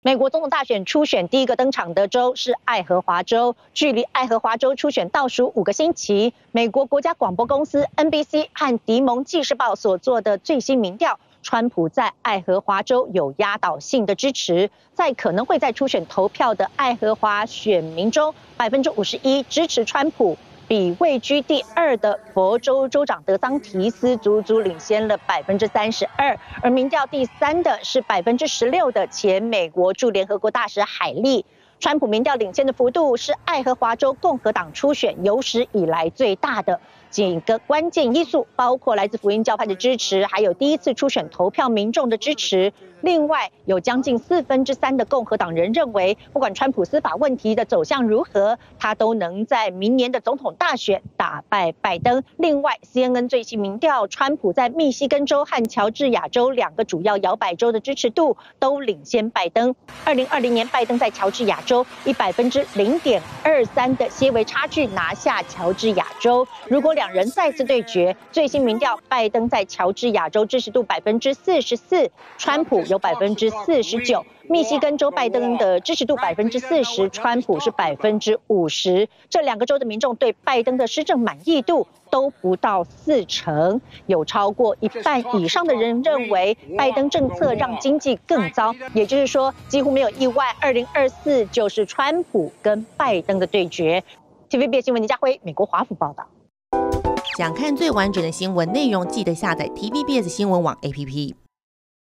美国总统大选初选第一个登场的州是爱荷华州，距离爱荷华州初选倒数5个星期，美国国家广播公司 NBC 和迪蒙纪事报所做的最新民调，川普在爱荷华州有压倒性的支持，在可能会在初选投票的爱荷华选民中，51%支持川普。比位居第2的佛州州长德桑提斯足足领先了32%，而民调第3的是16%的前美国驻联合国大使海利。川普民调领先的幅度是爱荷华州共和党初选有史以来最大的。几个关键因素包括来自福音教派的支持，还有第一次初选投票民众的支持。另外，有将近3/4的共和党人认为，不管川普司法问题的走向如何，他都能在明年的总统大选打败拜登。另外 ，CNN 最新民调，川普在密西根州和乔治亚州2个主要摇摆州的支持度都领先拜登。2020年，拜登在乔治亚州以0.23%的些微差距拿下乔治亚州。如果两人再次对决，最新民调，拜登在乔治亚州支持度44%，川普有49%。密西根州拜登的支持度40%，川普是50%。这2个州的民众对拜登的施政满意度都不到40%，有超过1半以上的人认为拜登政策让经济更糟。也就是说，几乎没有意外，2024就是川普跟拜登的对决。TVBS 新闻林家辉，美国华府报道。 想看最完整的新闻内容，记得下载 TVBS 新闻网 APP。